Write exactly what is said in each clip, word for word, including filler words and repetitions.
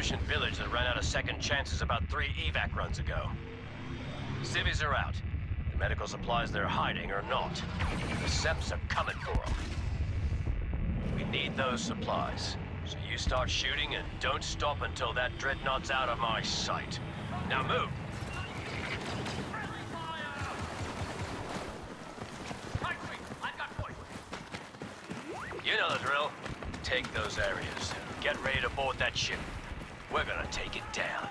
Russian village that ran out of second chances about three evac runs ago. Civvies are out. The medical supplies they're hiding are not. The Seps are coming for them. We need those supplies. So you start shooting and don't stop until that dreadnought's out of my sight. Now move! You know the drill. Take those areas. Get ready to board that ship. We're gonna take it down.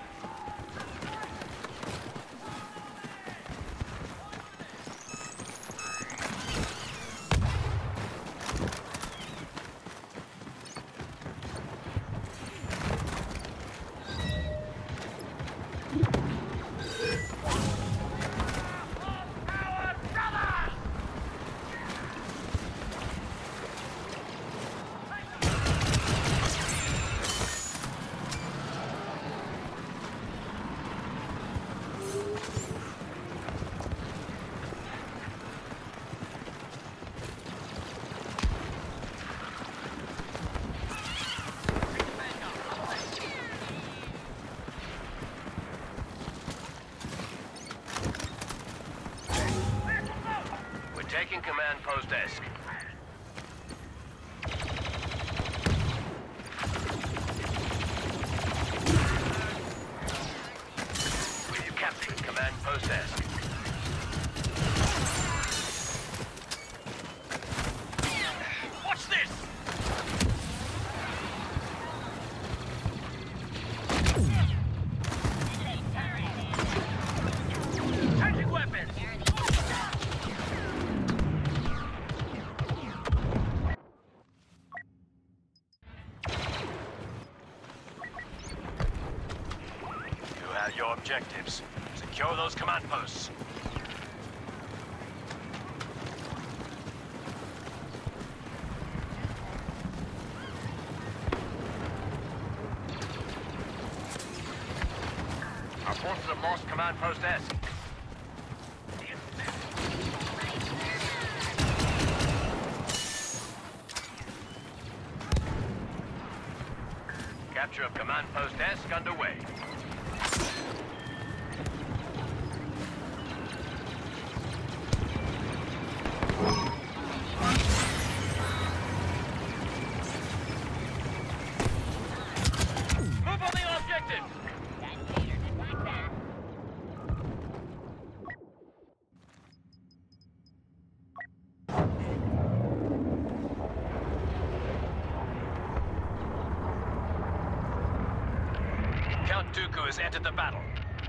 Taking command post desk. Will you capture command post desk? What's this? Changing weapons. Your objectives. Secure those command posts. Our forces have lost command post S. Capture of command post S underway. Count Dooku has entered the battle.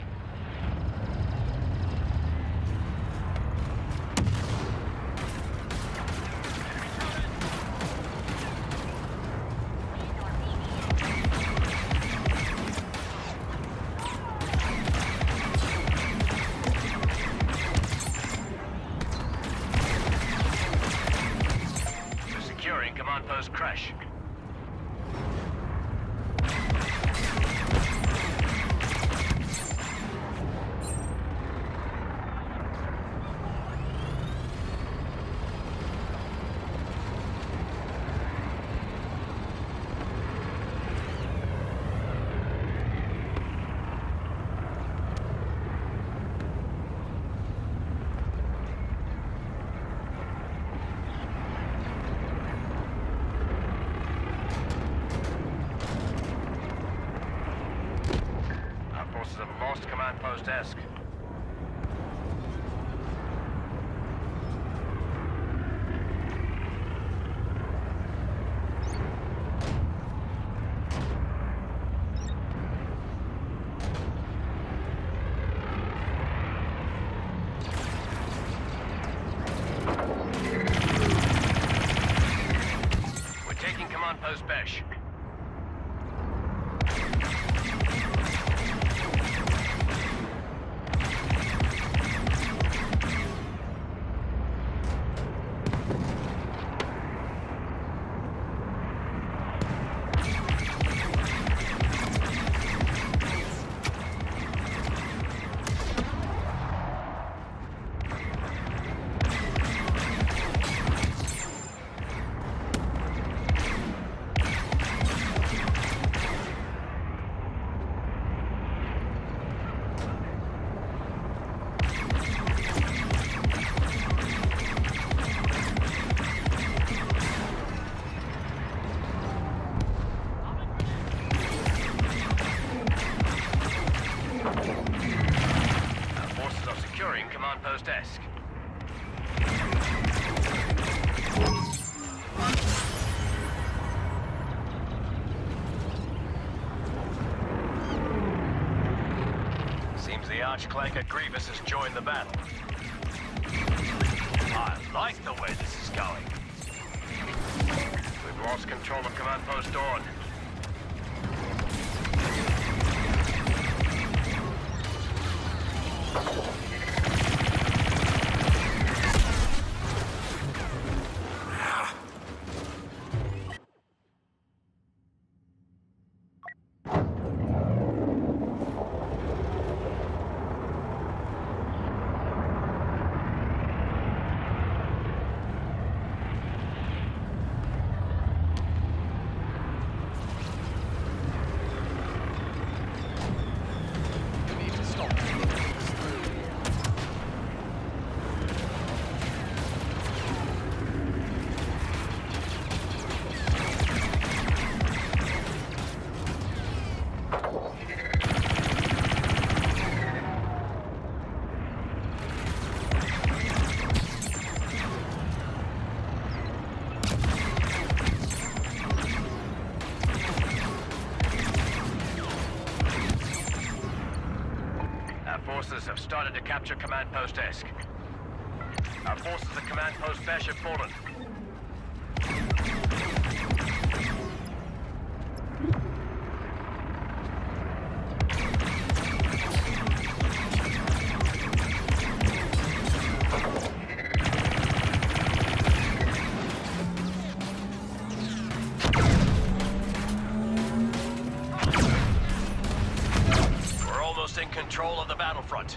We're securing command post Crash. Lost command post desk. We're taking command post Besh. Archclanker Grievous has joined the battle. I like the way this is going. We've lost control of Command Post Dawn. Forces have started to capture Command Post Esk. Our forces at Command Post Besh have fallen. We're almost in control of the battlefront.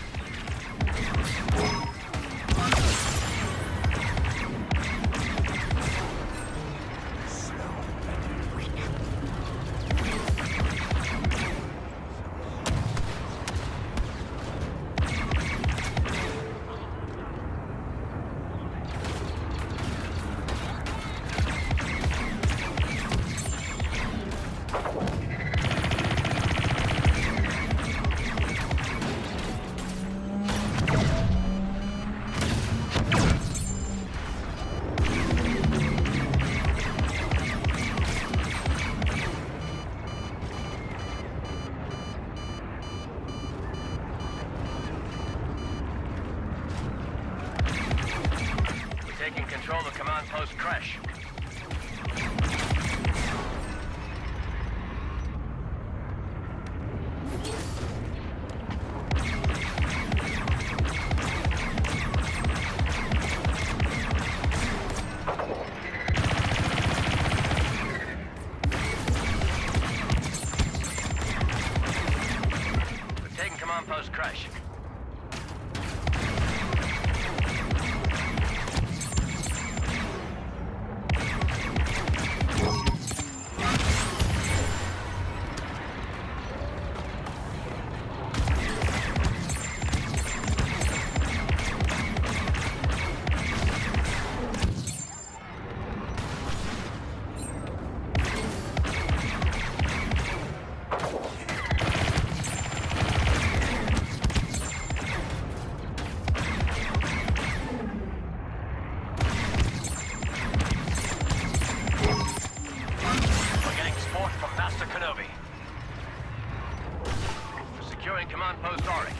Taking control of Command Post Crash. We're taking Command Post Crash. Securing Command Post Auric.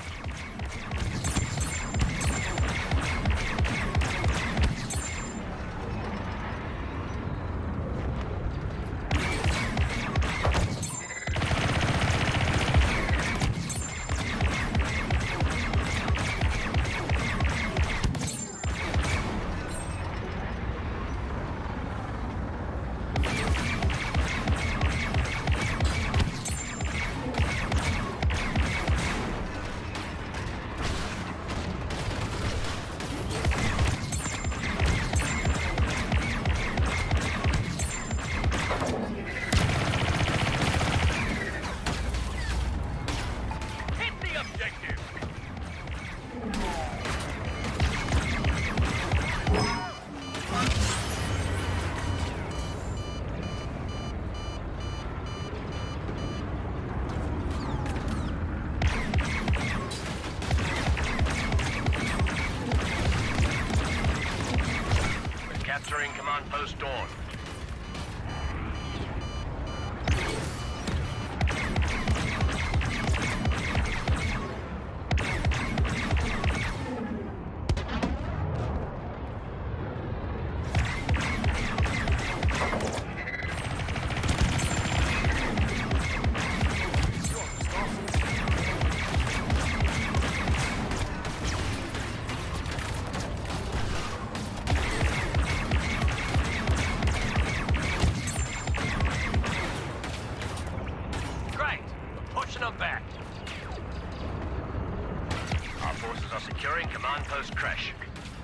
Command post crash.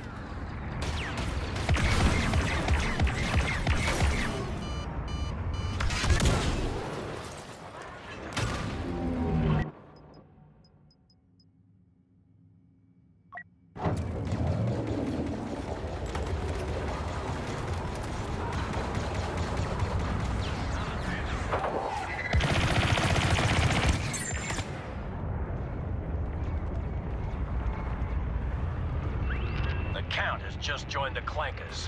Count has just joined the Clankers.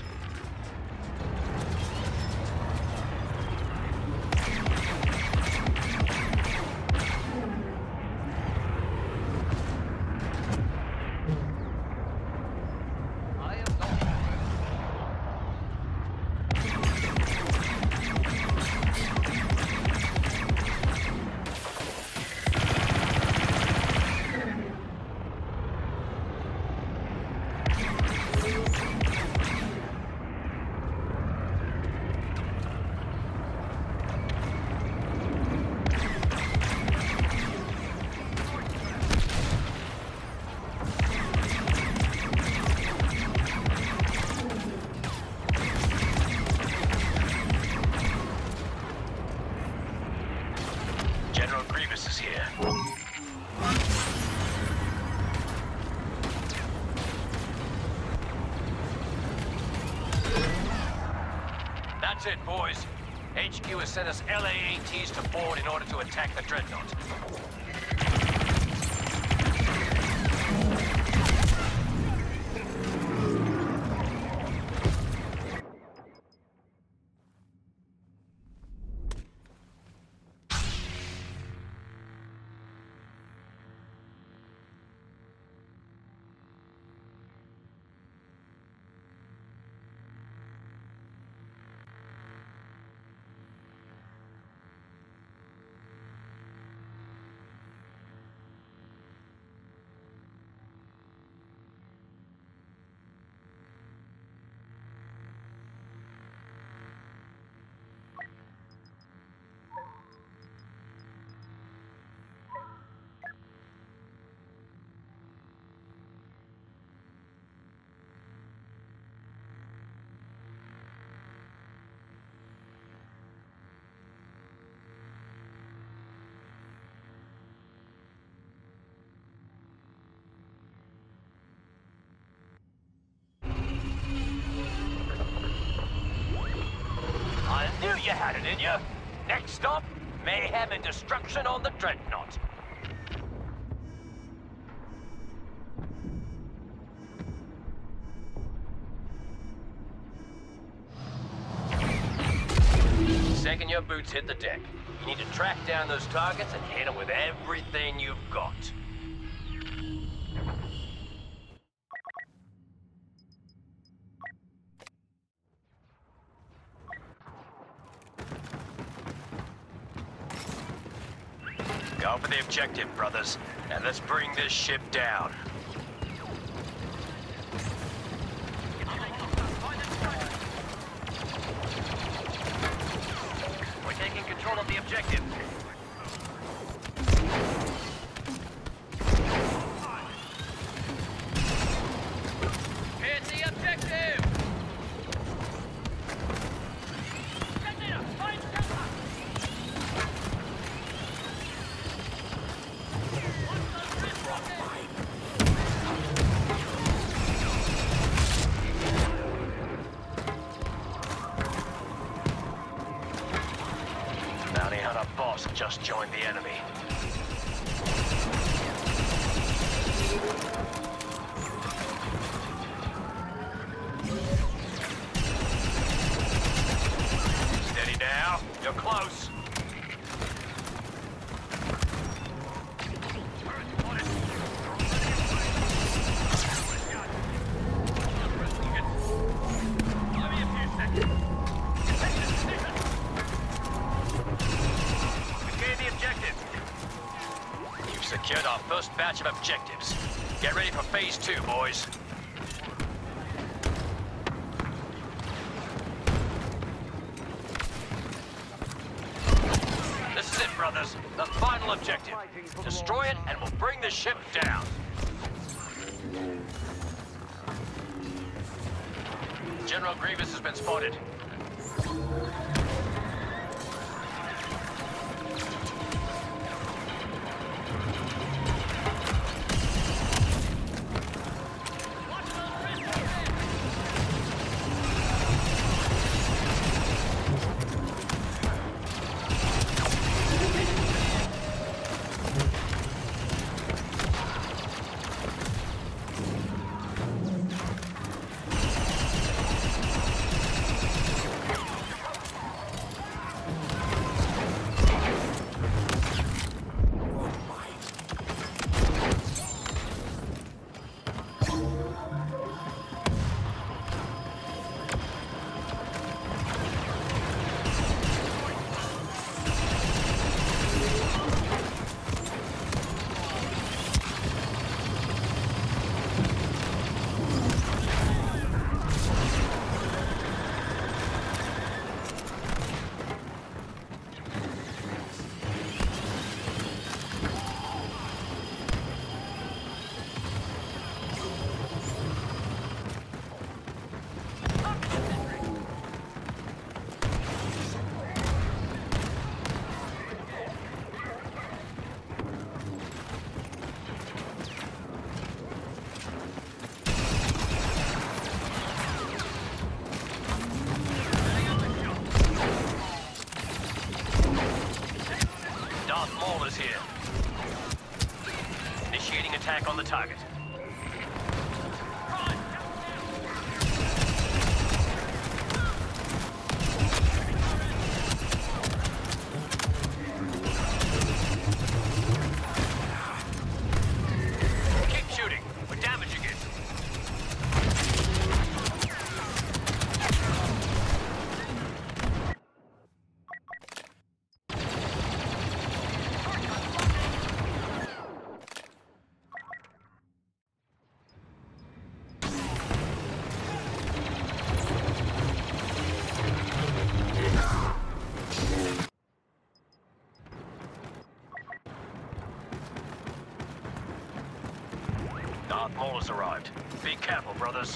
General Grievous is here. That's it, boys. H Q has sent us L A A Ts to board in order to attack the Dreadnought. You had it in you. Next stop, mayhem and destruction on the Dreadnought. Second your boots hit the deck, you need to track down those targets and hit them with everything you've got. Go for the objective, brothers, and let's bring this ship down. We're taking control of the objective. Hit the objective! Bounty Hunter Boss just joined the enemy. Steady now, you're close. Secured our first batch of objectives. Get ready for phase two, boys. This is it, brothers. The final objective. Destroy it and we'll bring the ship down. General Grievous has been spotted. Attack on the target. Keep shooting. We're damaging it. Darth Maul has arrived. Be careful, brothers.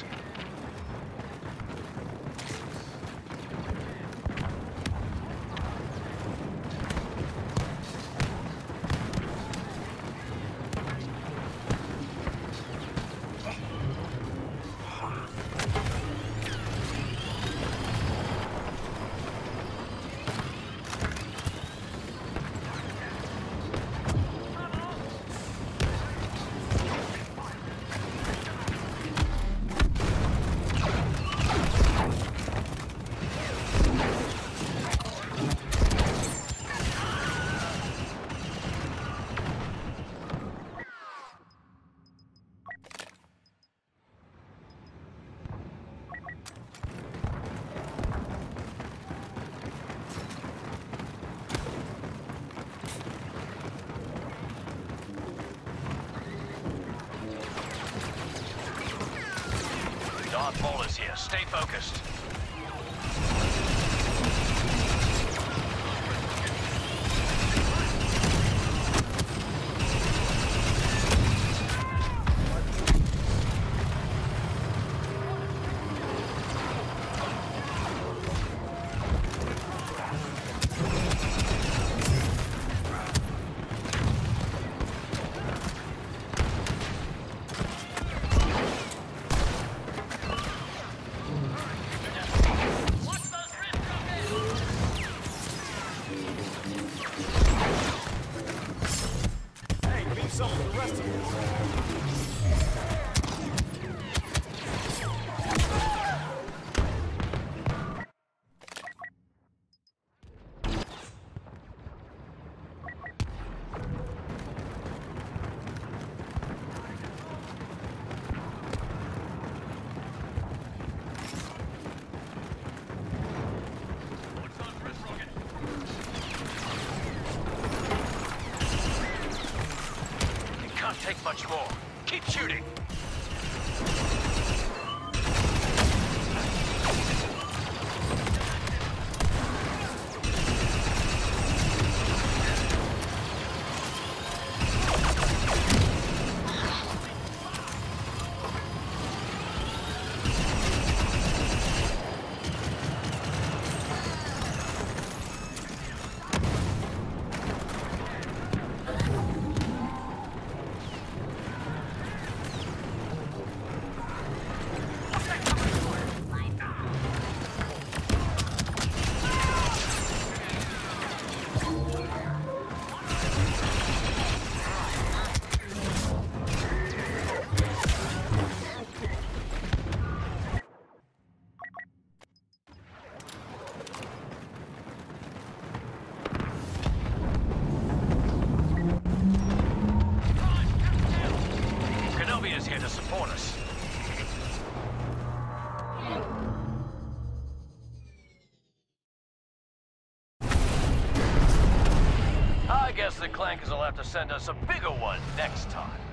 Darth Maul is here. Stay focused. Some of the rest of Take much more. Keep shooting. the Clankers will have to send us a bigger one next time.